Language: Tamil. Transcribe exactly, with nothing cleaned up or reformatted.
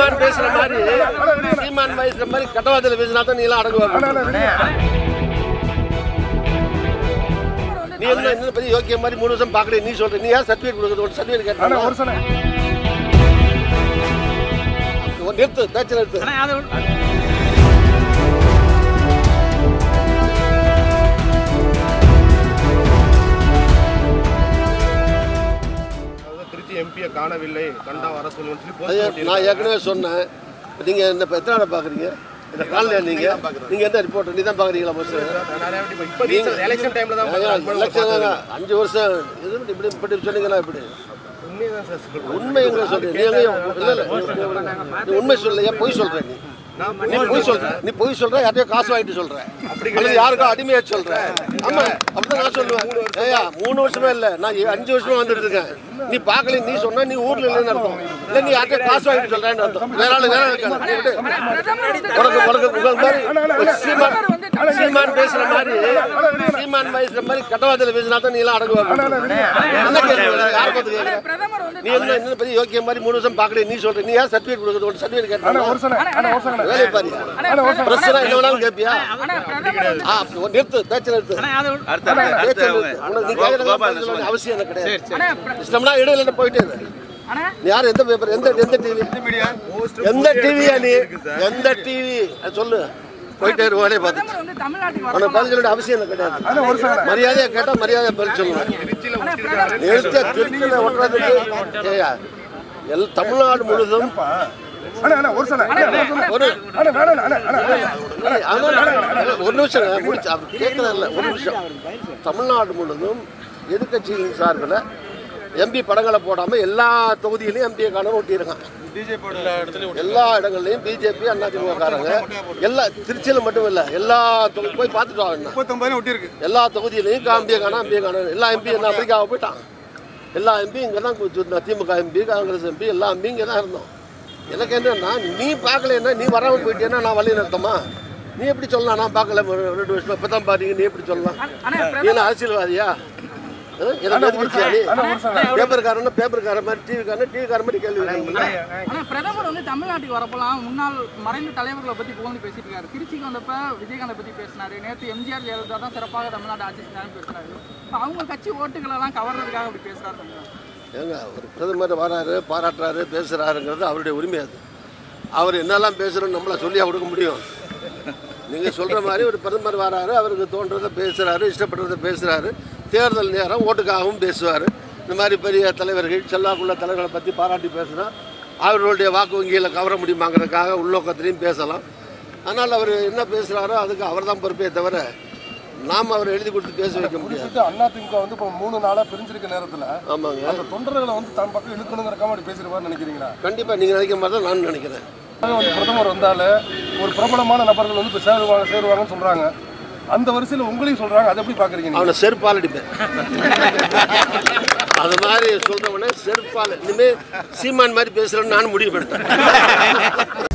சீமான் பேசுற மாதிரி சீமான் பேசுற மாதிரி கட்டவாதத்தில் பேசினா தான் நீ எல்லாம் அடங்குவாங்க. நீ என்ன என்ன பத்தி யோக்கிய மாதிரி மூணு வருஷம் பார்க்கல நீ சொல்ற நீ யார் சர்டிஃபிகேட் கொடுக்குறது சர்டிஃபிகேட் கேட்டா நிறுத்து பேச்சு நிறுத்து. திருச்சி எம்பியை காணவில்லை கண்டா வர சொல்லுங்க. நான் ஏற்கனவே சொன்னேன். நீங்க என்ன எத்தனை நாள் பாக்குறீங்க இந்த காலையில நீங்க நீங்க எந்த ரிப்போர்ட் நீ தான் பாக்குறீங்களா? அஞ்சு வருஷம் இப்படி இப்படி சொன்னீங்கன்னா இப்படி உண்மை எங்க சொல்றீங்க? உண்மை சொல்லையா பொய் சொல்ற? நீ நீ பொய் சொல்ற நீ பொய் சொல்ற யார்ட்டையோ காசு வாங்கிட்டு சொல்ற அல்லது யாருக்கோ அடிமையா சொல்ற. ஆமா அப்படிதான் நான் சொல்லுவேன். ஏயா மூணு வருஷமா இல்ல நான் அஞ்சு வருஷமா வந்துட்டு இருக்கேன். நீ பாக்கல நீ சொன்னா நீ ஊர்ல இல்லைன்னு அர்த்தம். இல்ல நீ யார்ட்டையோ காசு வாங்கிட்டு சொல்றேன்னு அர்த்தம். வேற ஆளு வேற உனக்கு உனக்கு உங்கள் மாதிரி சீமான் சீமான் பேசுற மாதிரி சீமான் பேசுற மாதிரி கட்டவாதத்தில் பேசினா தான் நீ எல்லாம் அடங்குவாங்க. என்ன கேட்க யார் பார்த்து கேட்க? நீ என்ன என்ன பத்தி யோக்கிய மாதிரி மூணு வருஷம் பாக்கல நீ சொல்ற நீ யார் சர்டிஃபிகேட் கொடுக்குறது சர்டிஃபிகேட் கேட்டா வேலை பாரு. பிரச்சனை என்ன வேணாலும் கேட்பியா? நிறுத்து பேச்சு நிறுத்து. அவசியம் என்ன கிடையாது. இஷ்டம்னா இடையில போயிட்டே நீ யார் எந்த பேப்பர் எந்த எந்த டிவி எந்த டிவியா நீ எந்த டிவி சொல்லு போயிட்டே வேலையை பார்த்து உனக்கு பதில் சொல்ல அவசியம் என்ன கிடையாது. மரியாதையை கேட்டா மரியாதை பதில் சொல்லணும். எழுத்த திருச்சியில ஒட்டுறதுக்கு எல் தமிழ்நாடு முழுதும் ஒரு நிமிஷம் கேட்கறதில்ல ஒரு நிமிஷம். தமிழ்நாடு முழுவதும் எதிர்கட்சியின் சார்பில் எம்பி படங்களை போடாம எல்லா தொகுதியிலையும் எம்பியை காண ஒட்டியிருக்கான். எல்லா இடங்கள்லையும் பிஜேபி அதிமுக காரங்க எல்லா திருச்சியில மட்டும் இல்ல எல்லா தொகுதி போய் பார்த்துட்டு வாங்க. எல்லா தொகுதியிலையும் எம்பியை காண எம்பியை காண எல்லா எம்பி என்ன அமெரிக்காவை போயிட்டான். எல்லா எம்பியும் இங்கே தான் திமுக எம்பி காங்கிரஸ் எம்பி எல்லா எம்பியும் இங்கே தான் இருந்தோம். எனக்கு என்னன்னா நீ பார்க்கலன்னா நீ வராமல் போயிட்டேன்னா நான் வழி நடத்தமா? நீ எப்படி சொல்லலாம் நான் பார்க்கல ரெண்டு வருஷம் இப்போ தான் பாத்தீங்க நீ எப்படி சொல்லலாம்? நீ என்ன அரசியல்வாதியா? பேப்பர்காரன் பேப்பர்காரன் மாதிரி டிவிக்காரன் டிவிக்காரன் மாதிரி கேள்வி. பிரதமர் வந்து தமிழ்நாட்டுக்கு வரப்போலாம் முன்னாள் மறைந்த தலைவர்களை பத்தி புகழ்ந்து பேசிட்டு இருக்காரு. திருச்சிக்கு வந்தப்ப விஜயகாந்தை பத்தி பேசினாரு. நேற்று எம்ஜிஆர் ஜெயலலிதா தான் சிறப்பாக தமிழ்நாடு ஆட்சி செஞ்சாலும் பேசினாரு. அவங்க கட்சி ஓட்டுகள் எல்லாம் கவர்றதுக்காக அப்படி பேசுறாரு. ஏங்க ஒரு பிரதமர் வராரு பாராட்டுறாரு பேசுறாருங்கிறது அவருடைய உரிமை. அது அவர் என்னெல்லாம் பேசுறோன்னு நம்மள சொல்லியா கொடுக்க முடியும்? நீங்கள் சொல்கிற மாதிரி ஒரு பிரதமர் வராரு அவருக்கு தோன்றதை பேசுகிறாரு இஷ்டப்படுறதை பேசுகிறாரு. தேர்தல் நேரம் ஓட்டுக்காகவும் பேசுவார். இந்த மாதிரி பெரிய தலைவர்கள் செல்வாக்குள்ள தலைவர்களை பற்றி பாராட்டி பேசுனா அவர்களுடைய வாக்கு வங்கியில் கவர முடியுமாங்கிறதுக்காக உள்நோக்கத்திலையும் பேசலாம். அதனால் அவர் என்ன பேசுகிறாரோ அதுக்கு அவர் தான் பொறுப்பே தவிர நாம் அவர் எழுதி கொடுத்து பேச வைக்க முடியாது. அதிமுக வந்து இப்போ மூணு நாளாக பிரிஞ்சிருக்க நேரத்தில் ஆமாங்க அந்த தொண்டர்களை வந்து தன் பக்கம் இழுக்கணுங்கிறக்காம அப்படி பேசுகிறவான்னு நினைக்கிறீங்களா? கண்டிப்பாக நீங்கள் நினைக்கிற மாதிரி தான் நான் நினைக்கிறேன். வந்து பிரதமர் வந்தால் ஒரு பிரபலமான நபர்கள் வந்து இப்போ சேருவாங்க சேருவாங்கன்னு சொல்கிறாங்க. அந்த வரிசையில் உங்களையும் சொல்கிறாங்க. அதை எப்படி பார்க்குறீங்க? அவனை செருப்பால் அடிப்பேன். அது மாதிரி சொல்கிறவனே செருப்பால் இனிமேல் சீமான் மாதிரி பேசுகிறேன்னு நான் முடிவு பண்ணிட்டேன்.